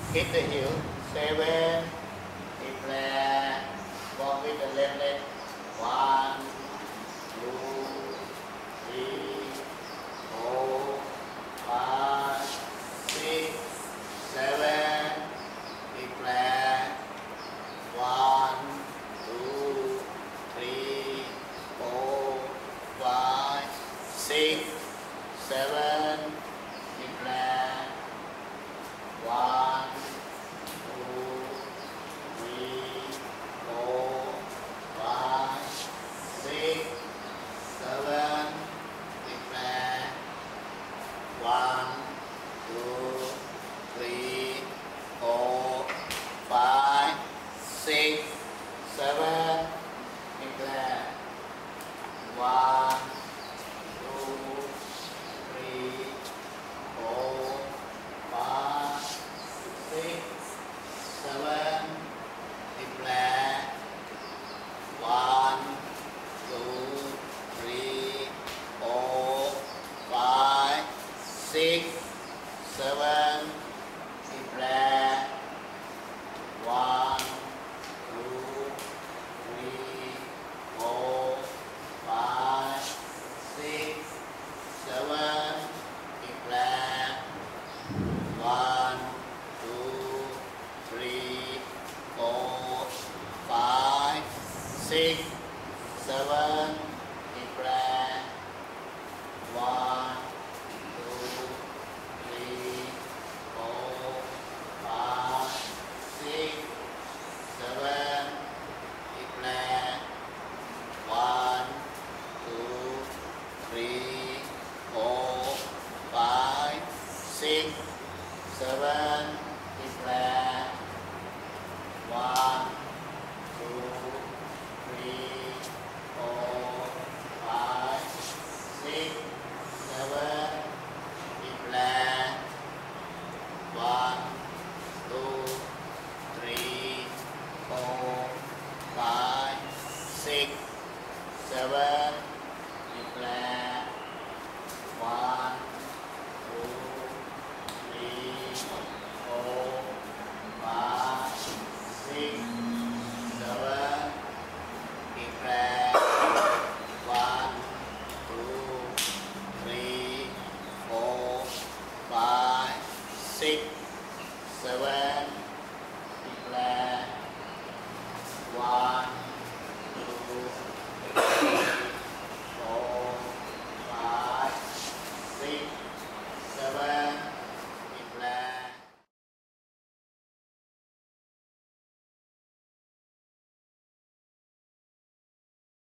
hit the heel, 7, declare, walk with the left leg, 1, 2, 3, 4, 5, 6, 7, declare, 1, 2, 3, 4, 5, 6, 7, declare, 1, 2, 3, 4, 5, 6, 7, declare, 1, 2, 3, 4, 5, 6, 7, declare, 1, 2, 3, 4, 5, 6, 7, declare, 1, 2, 3, 4, 5, 6, 7, declare, 1, 2, 3, 4, 5, 6, 7, declare, 1, 2, 3, 4, 5, 6, 7, declare, 1, 2, 3, 4, 5, 6, 7, declare, 1, 2, 3, 4, 5, 6, 7, declare, 1, 2, 3, 4, 5, 6, 7, declare, 1, 2, 3, 4, 5, 6, 7, declare, 1, 2, 3, 4, 5, 6, 7, declare, 1, 2, 3, 4, 5, 6, 7, declare, 1,